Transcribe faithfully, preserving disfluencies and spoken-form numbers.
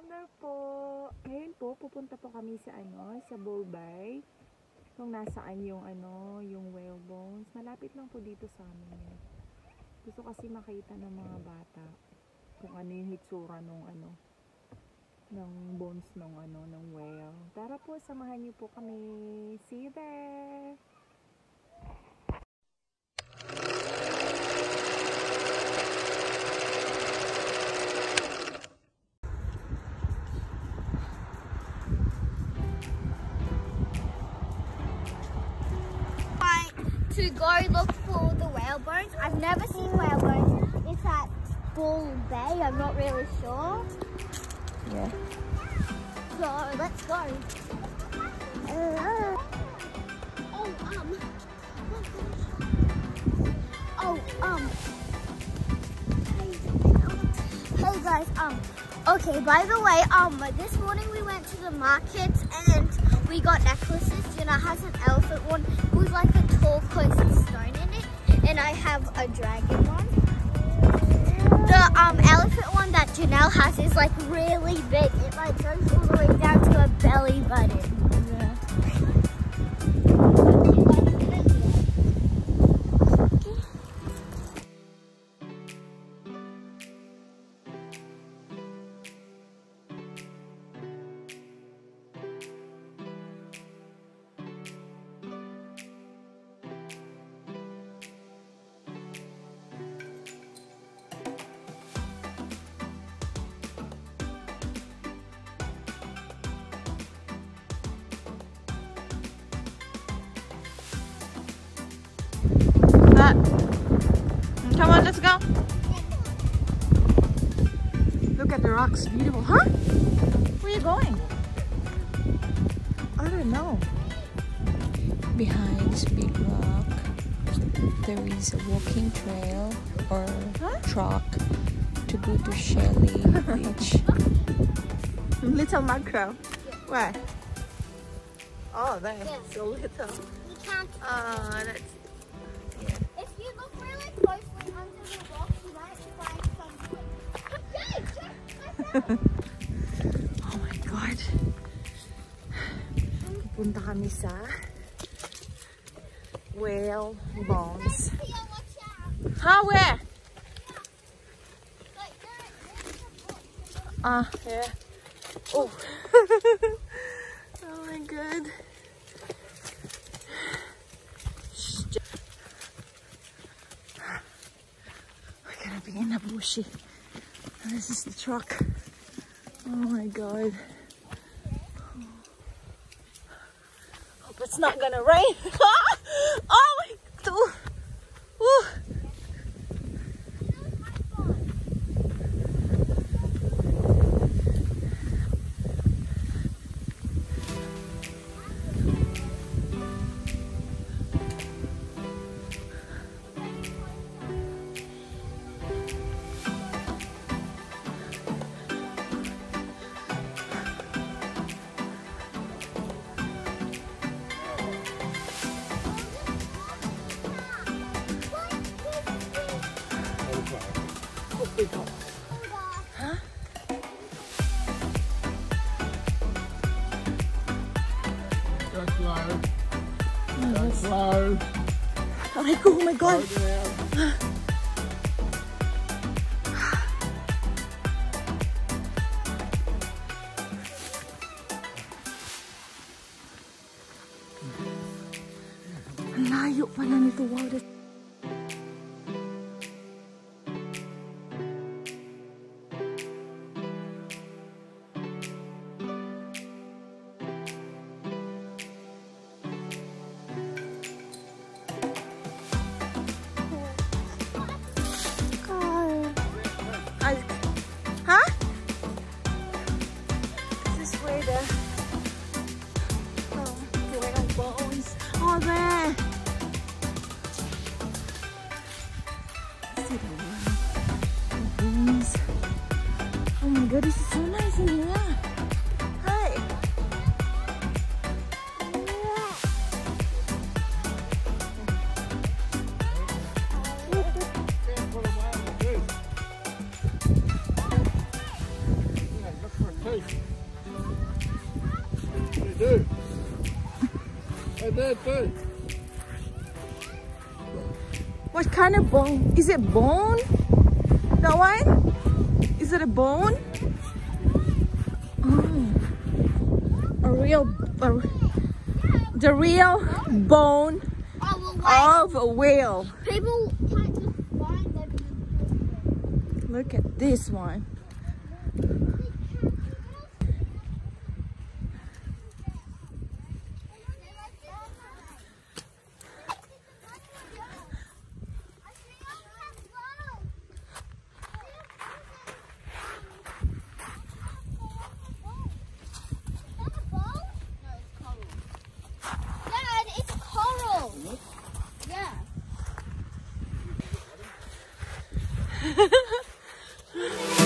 na po. Ngayon po, pupunta po kami sa ano, sa Bulbay. Kung nasaan yung ano, yung whale bones. Malapit lang po dito sa amin. Gusto kasi makita ng mga bata kung ano yung hitsura nung ano, ng bones ng ano, ng whale. Tara po, samahan niyo po kami. See you there! To go look for the whale bones. I've never seen whale bones. It's at Bull Bay. I'm not really sure. Yeah. So let's go. Uh, oh um. Oh um. Hey guys um. Okay. By the way um. This morning we went to the market and we got necklaces. Jenna has an elephant one with like a turquoise stone in it, and I have a dragon one. The um elephant one that Janelle has is like really big. It like goes all the way down to her belly button. Yeah. Come on, let's go. Look at the rocks, beautiful. Huh? Where are you going? I don't know. Behind this big rock, there is a walking trail or huh? track to go to Shelley beach. Little mackerel. Where? Oh, there. Yeah. So little. We can't. Oh, that's. If you look really closely under the rock, you might find something. Yay! Check my Oh my God. Pupunta kami sa whale bones. Huh? Where? Ah, uh, yeah. Oh. Oh my God. We're gonna be in a bushy. And this is the truck. Oh my God. Hope it's not gonna rain. Oh my God. Ooh. Huh? Just low. Oh, Just low. oh my God! Oh my God! Ang layo pala nito. Wow, that's huh? This is where the oh, whale bones. Oh, there. See the whale bones. Oh my God, this is so nice in here. Hi. there too. What kind of bone? Is it bone? That one? Is it a bone? Oh. A real, a, the real bone of a whale. People can't just find them. Look at this one. Yeah.